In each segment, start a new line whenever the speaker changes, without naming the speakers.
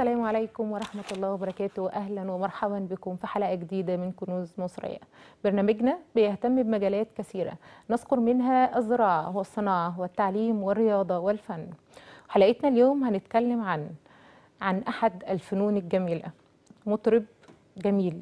السلام عليكم ورحمة الله وبركاته. أهلا ومرحبا بكم في حلقة جديدة من كنوز مصرية. برنامجنا بيهتم بمجالات كثيرة نذكر منها الزراعة والصناعة والتعليم والرياضة والفن. حلقتنا اليوم هنتكلم عن أحد الفنون الجميلة، مطرب جميل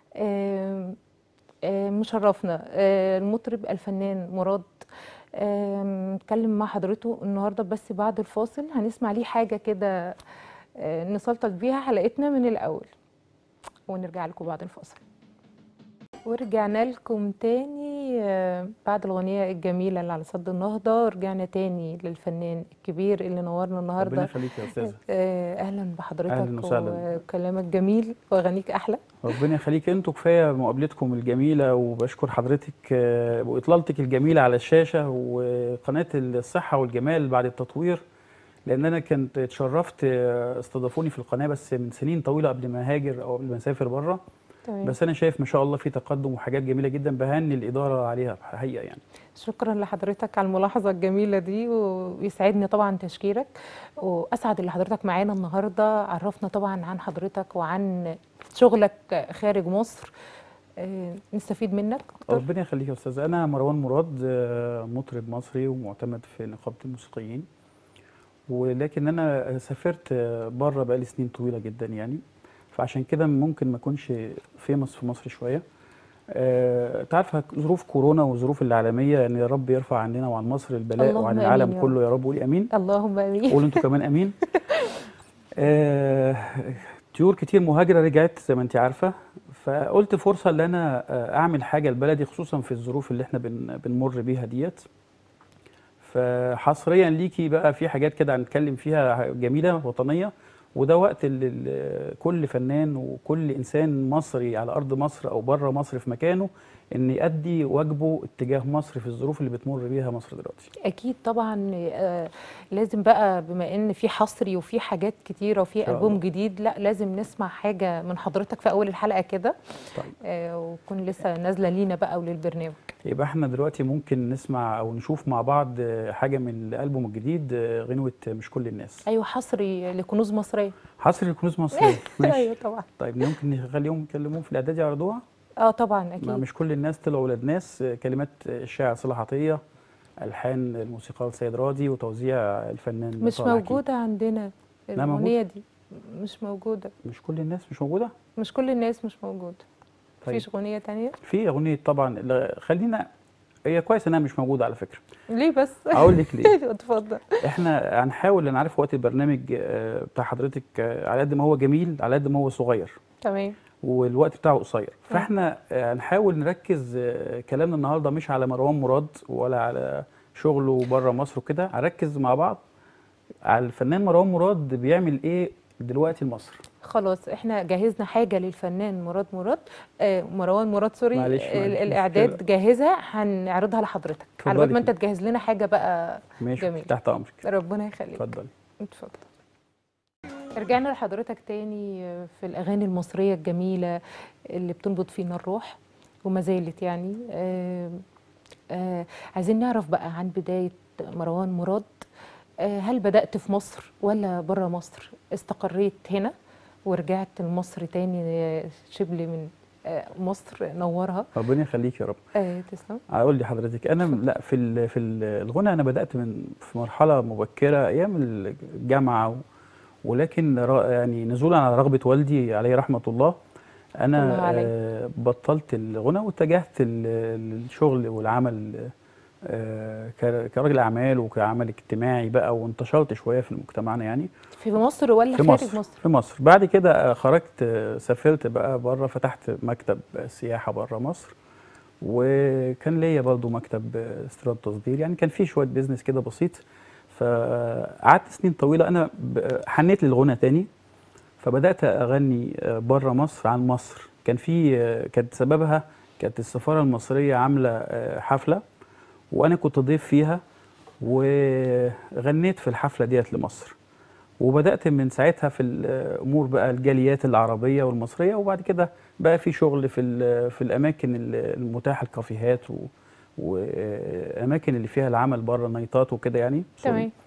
مشرفنا، المطرب الفنان مراد. نتكلم مع حضرته النهارده، بس بعد الفاصل هنسمع ليه حاجة كده نسلطك بيها حلقتنا من الأول، ونرجع لكم بعد الفاصل. ورجعنا لكم تاني بعد الأغنية الجميلة اللي على صد النهضة. رجعنا تاني للفنان الكبير اللي نورنا النهاردة.
ربنا يخليك يا أستاذة.
أهلا بحضرتك.
أهلا وسهلا.
وكلامك جميل وأغانيك أحلى.
ربنا يخليك، انتوا كفاية مقابلتكم الجميلة، وبشكر حضرتك وإطلالتك الجميلة على الشاشة وقناة الصحة والجمال بعد التطوير، لأن أنا كنت اتشرفت استضافوني في القناة بس من سنين طويلة قبل ما هاجر أو قبل ما أسافر بره. بس أنا شايف ما شاء الله في تقدم وحاجات جميلة جدا، بهني الإدارة عليها حقيقة يعني.
شكرا لحضرتك على الملاحظة الجميلة دي، ويسعدني طبعا تشكيرك، وأسعد اللي حضرتك معانا النهاردة. عرفنا طبعا عن حضرتك وعن شغلك خارج مصر، نستفيد منك أكتر.
ربنا يخليك يا أستاذة. أنا مروان مراد، مطرب مصري ومعتمد في نقابة الموسيقيين، ولكن أنا سافرت بره بقالي سنين طويلة جدا يعني، فعشان كده ممكن ما اكونش فيمس في مصر شويه. تعرف ظروف كورونا والظروف العالميه، يعني يا رب يرفع عننا وعن مصر البلاء وعن العالم كله يا رب. قولي امين.
اللهم امين.
قولوا انتوا كمان امين. طيور كتير مهاجره رجعت زي ما انت عارفه، فقلت فرصه ان انا اعمل حاجه لبلدي، خصوصا في الظروف اللي احنا بنمر بيها ديت. فحصريا ليكي بقى في حاجات كده هنتكلم فيها جميله وطنيه، وده وقت اللي كل فنان وكل انسان مصري على ارض مصر او بره مصر في مكانه ان يؤدي واجبه اتجاه مصر في الظروف اللي بتمر بيها مصر دلوقتي.
اكيد طبعا. لازم بقى، بما ان في حصري وفي حاجات كتيره وفي البوم جديد، لا لازم نسمع حاجه من حضرتك في اول الحلقه كده.
طيب.
وكون لسه نازله لينا بقى وللبرنامج.
يبقى احنا دلوقتي ممكن نسمع او نشوف مع بعض حاجه من الالبوم الجديد، غنوه مش كل الناس.
ايوه، حصري لكنوز مصريه.
حصري لكنوز مصريه. ماشي.
ايوه طبعا.
طيب ممكن نخليهم يكلموهم في الاعداد يعرضوها.
طبعا اكيد.
مش كل الناس طلعوا ولاد ناس، كلمات الشاعر صلاح عطيه، الحان الموسيقار سيد راضي، وتوزيع الفنان
مش
طارق
موجوده
حكيم.
عندنا الاغنيه دي، مش موجوده.
مش كل الناس مش موجوده.
مش كل الناس مش موجوده.
طيب.
مفيش اغنيه تانية؟
في اغنيه طبعا. خلينا، هي كويس انها مش موجوده على فكره.
ليه بس؟
اقول لك ليه.
اتفضل.
احنا هنحاول، انا عارف وقت البرنامج بتاع حضرتك على قد ما هو جميل على قد ما هو صغير.
تمام.
والوقت بتاعه قصير، فاحنا هنحاول نركز كلامنا النهارده مش على مروان مراد ولا على شغله بره مصر وكده، هنركز مع بعض على الفنان مروان مراد بيعمل ايه دلوقتي لمصر.
خلاص، احنا جهزنا حاجه للفنان مروان مراد، سوري. الاعداد جاهزه، هنعرضها لحضرتك على بال ما انت تجهز لنا حاجه بقى.
ماشي.
جميل.
تحت امرك.
ربنا يخليك.
اتفضلي.
اتفضل. رجعنا لحضرتك تاني في الاغاني المصريه الجميله اللي بتنبض فينا الروح وما زالت يعني. عايزين نعرف بقى عن بدايه مروان مراد. هل بدأت في مصر ولا بره مصر؟ استقريت هنا ورجعت لمصر تاني شبل من مصر نورها؟ ربنا
يخليك يا رب.
تسلم.
اقول لحضرتك انا لا في الغنى انا بدأت في مرحلة مبكرة ايام الجامعة، ولكن يعني نزولا على رغبة والدي عليه رحمة الله انا بطلت الغنى واتجهت للشغل والعمل كراجل اعمال وكعمل اجتماعي بقى، وانتشرت شويه في مجتمعنا يعني.
في مصر ولا
في
خارج مصر؟
في مصر. بعد كده خرجت سافرت بقى بره، فتحت مكتب سياحه بره مصر، وكان ليا برضو مكتب استيراد تصدير، يعني كان في شويه بيزنس كده بسيط. فقعدت سنين طويله انا حنيت للغنى تاني، فبدات اغني بره مصر عن مصر. كانت سببها كانت السفاره المصريه عامله حفله، وانا كنت ضيف فيها، وغنيت في الحفله ديت لمصر، وبدات من ساعتها في الامور بقى الجاليات العربيه والمصريه، وبعد كده بقى في شغل في الاماكن المتاحه، الكافيهات والاماكن اللي فيها العمل بره، نايتات وكده يعني.
تمام.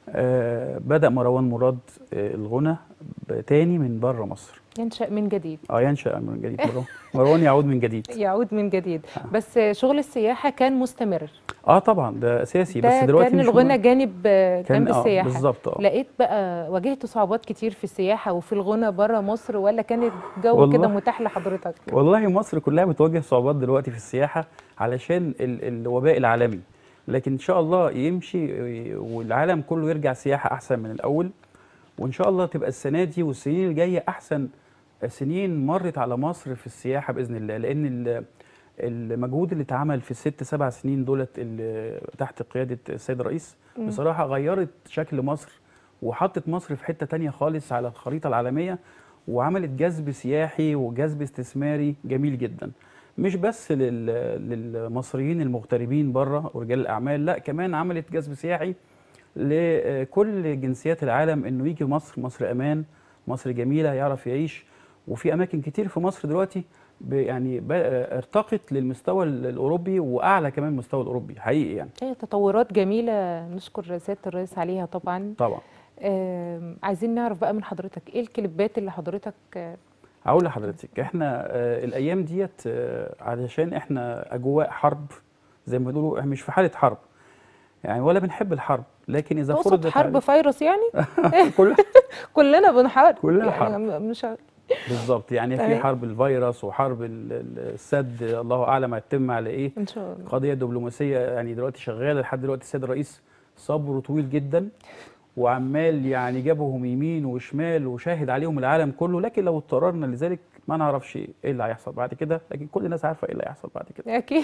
بدأ مروان مراد الغنى تاني من بره مصر.
ينشأ من جديد.
ينشأ من جديد. مروان يعود من جديد.
يعود من جديد. بس شغل السياحة كان مستمر.
طبعا ده اساسي،
ده
بس دلوقتي
كان
مش
الغنى جانب السياحة.
بالظبط.
لقيت بقى واجهت صعوبات كتير في السياحة وفي الغنى بره مصر، ولا كان الجو كده متاح لحضرتك؟
والله مصر كلها بتواجه صعوبات دلوقتي في السياحة علشان الوباء العالمي، لكن ان شاء الله يمشي والعالم كله يرجع سياحة احسن من الاول، وان شاء الله تبقى السنة دي والسنين الجاية احسن سنين مرت على مصر في السياحة بإذن الله، لأن المجهود اللي اتعمل في الست 7 سنين دولت اللي تحت قيادة السيد الرئيس بصراحة غيرت شكل مصر وحطت مصر في حتة تانية خالص على الخريطة العالمية، وعملت جذب سياحي وجذب استثماري جميل جدا، مش بس للمصريين المغتربين بره ورجال الأعمال، لا كمان عملت جذب سياحي لكل جنسيات العالم إنه يجي مصر. مصر أمان، مصر جميلة يعرف يعيش، وفي أماكن كتير في مصر دلوقتي يعني ارتقت للمستوى الأوروبي وأعلى كمان من المستوى الأوروبي حقيقي يعني.
هي تطورات جميلة نشكر سيادة الرئيس عليها طبعا. عايزين نعرف بقى من حضرتك إيه الكليبات اللي حضرتك
أقول لحضرتك إحنا الأيام ديت علشان إحنا أجواء حرب زي ما بيقولوا، إحنا مش في حالة حرب يعني ولا بنحب الحرب، لكن إذا فرضت
حرب فيروس يعني كلنا بنحارب،
كلنا
يعني
حرب
مش
بالظبط يعني في حرب الفيروس وحرب السد، الله اعلم هتتم على ايه
ان شاء الله.
قضيه دبلوماسيه يعني دلوقتي شغاله لحد دلوقتي. السيد الرئيس صبره طويل جدا وعمال يعني جابهم يمين وشمال وشاهد عليهم العالم كله، لكن لو اضطررنا لذلك ما نعرفش ايه اللي هيحصل بعد كده، لكن كل الناس عارفه ايه اللي هيحصل بعد كده
اكيد.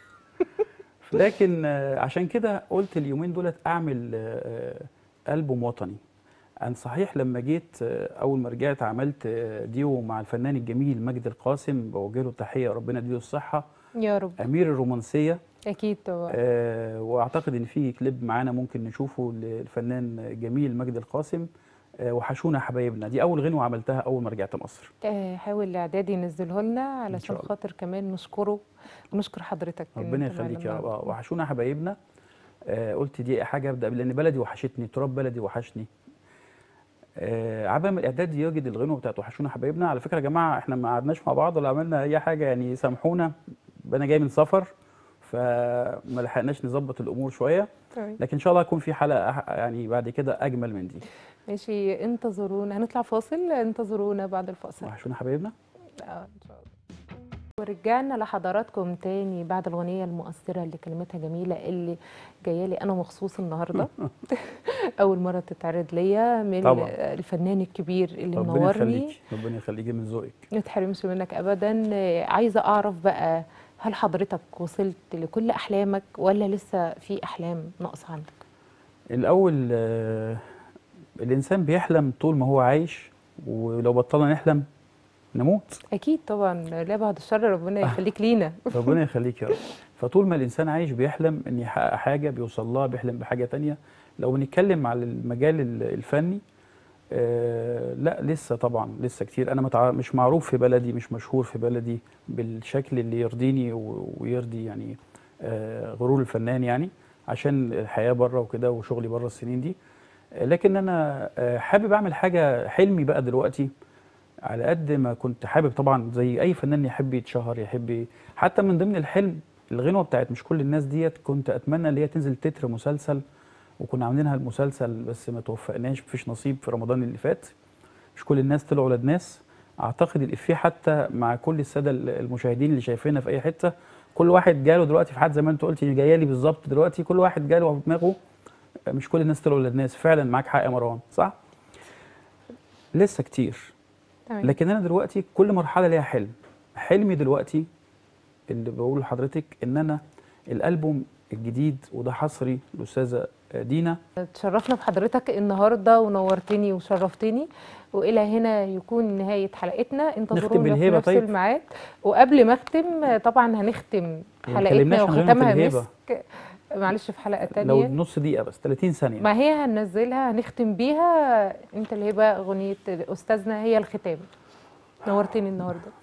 لكن عشان كده قلت اليومين دولت اعمل ألبوم وطني. أنا صحيح لما جيت أول ما رجعت عملت ديو مع الفنان الجميل مجدي القاسم، بوجه له تحية ربنا يديله الصحة
يا رب.
أمير الرومانسية
أكيد طبعا.
وأعتقد إن في كليب معانا ممكن نشوفه للفنان الجميل مجدي القاسم، وحشونا حبايبنا. دي أول غنوة عملتها أول ما رجعت مصر.
حاول الإعداد ينزله لنا علشان خاطر كمان نشكره ونشكر حضرتك.
ربنا يخليك يا رب. وحشونا حبايبنا. قلت دي حاجة أبدأ لأن بلدي وحشتني، تراب بلدي وحشني. عبال ما الاعداد يوجد الغنوه بتاعت وحشونا حبايبنا. على فكره يا جماعه احنا ما قعدناش مع بعض ولا عملنا اي حاجه يعني، سامحونا انا جاي من سفر فما لحقناش نظبط الامور شويه، لكن ان شاء الله هيكون في حلقه يعني بعد كده اجمل من دي.
ماشي، انتظرونا، هنطلع فاصل، انتظرونا بعد الفاصل.
وحشونا حبايبنا.
ان شاء الله. ورجعنا لحضراتكم تاني بعد الأغنية المؤثرة اللي كلمتها جميلة اللي جايه لي أنا مخصوص النهاردة. أول مرة تتعرض ليا من طبعا. الفنان الكبير اللي منورني.
ربنا يخليكي من ذوقك.
ما تحرمش منك أبدا. عايزة أعرف بقى، هل حضرتك وصلت لكل أحلامك ولا لسه في أحلام ناقصة عندك؟
الأول الإنسان بيحلم طول ما هو عايش، ولو بطلنا نحلم نموت.
اكيد طبعا، لا بعد الشر، ربنا يخليك لينا.
ربنا يخليك يا رب. فطول ما الانسان عايش بيحلم ان يحقق حاجه بيوصل لها، بيحلم بحاجه تانية. لو بنتكلم على المجال الفني لا لسه طبعا لسه كتير. انا مش معروف في بلدي، مش مشهور في بلدي بالشكل اللي يرضيني ويرضي يعني غرور الفنان يعني، عشان الحياه بره وكده وشغلي بره السنين دي. لكن انا حابب اعمل حاجه. حلمي بقى دلوقتي على قد ما كنت حابب طبعا زي اي فنان يحب يتشهر، يحب حتى من ضمن الحلم الغنوه بتاعت مش كل الناس ديت، كنت اتمنى ان هي تنزل تتر مسلسل، وكنا عاملينها المسلسل بس ما توفقناش، مفيش نصيب في رمضان اللي فات. مش كل الناس طلعوا ولاد ناس. اعتقد الافيه حتى مع كل الساده المشاهدين اللي شايفينها في اي حته، كل واحد جاله دلوقتي في حد زي ما انت قلتي جايه لي بالظبط دلوقتي، كل واحد جاله في دماغه مش كل الناس طلعوا ولاد ناس. فعلا معاك حق يا مروان، صح؟ لسه كتير. لكن انا دلوقتي كل مرحله ليها حلم. حلمي دلوقتي اللي بقوله لحضرتك ان انا الالبوم الجديد، وده حصري الاستاذه دينا.
تشرفنا بحضرتك النهارده ونورتني وشرفتني، والى هنا يكون نهايه حلقتنا. انتظرونا في نفس الميعاد. وقبل ما اختم طبعا هنختم حلقتنا وختامها مسك، معلش في حلقه ثانيه
لو نص دقيقه بس 30 ثانيه
ما هي هننزلها هنختم بيها. انت اللي هي بقى اغنيه استاذنا هي الختام. نورتني النهارده.